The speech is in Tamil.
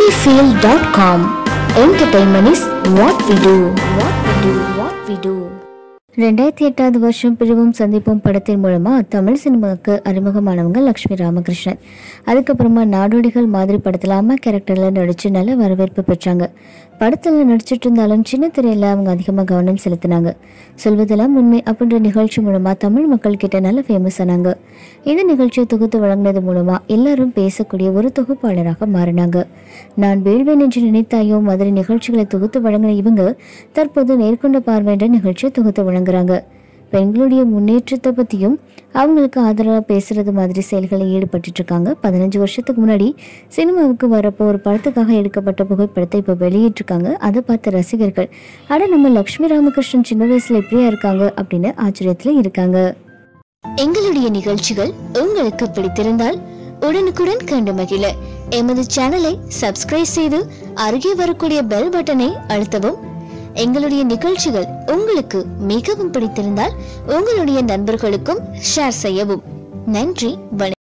cinefield.com. Entertainment is what we do. What we do. What we do. 2008 வருஷம் பிரிவும் சந்திப்பும் படத்தின் மூலமா தமிழ் சினிமாவுக்கு அறிமுகமானவங்க லட்சுமி ராமகிருஷ்ணன். அதுக்கப்புறமா நாடோடிகள் மாதிரி படத்துல அம்மா கேரக்டர்ல நடிச்சு நல்ல வரவேற்பு பெற்றாங்க. படத்துல நடிச்சிட்டு இருந்தாலும் சின்ன திரையில அவங்க அதிகமாக கவனம் செலுத்தினாங்க. சொல்வதெல்லாம் உண்மை அப்படின்ற நிகழ்ச்சி மூலமா தமிழ் மக்கள் கிட்ட நல்ல ஃபேமஸ் ஆனாங்க. இந்த நிகழ்ச்சியை தொகுத்து வழங்கினது மூலமா எல்லாரும் பேசக்கூடிய ஒரு தொகுப்பாளராக மாறினாங்க. நான் வேள்வேன் என்று நினைத்தாயோ மாதிரி நிகழ்ச்சிகளை தொகுத்து வழங்கின இவங்க தற்போது நேர்கொண்ட பார்வை என்ற நிகழ்ச்சியை தொகுத்து வழங்குறாங்க. பெண்களுடைய முன்னேற்றத்தை பற்றியும் அவங்களுக்கு ஆதரவாக பேசுறது மாதிரி செயல்களில் ஈடுபட்டு இருக்காங்க. 15 வருஷத்துக்கு முன்னாடி சினிமாவுக்கு வரப்போ ஒரு படத்துக்காக எடுக்கப்பட்ட புகைப்படத்தை இப்போ வெளியிட்டிருக்காங்க. அதை பார்த்த ரசிகர்கள் நம்ம லட்சுமி ராமகிருஷ்ணன் சின்ன வயசுல இப்படியா இருக்காங்க அப்படின்னு ஆச்சரியத்துல இருக்காங்க. எங்களுடைய நிகழ்ச்சிகள் உங்களுக்கு பிடித்திருந்தால் உடனுக்குடன் கண்டு மகிழ எமது சேனலை சப்ஸ்கிரைப் செய்து அருகே வரக்கூடிய பெல் பட்டனை அழுத்தவும். எங்களுடைய நிகழ்ச்சிகள் உங்களுக்கு மிகவும் பிடித்திருந்தால் உங்களுடைய நண்பர்களுக்கும் ஷேர் செய்யவும். நன்றி.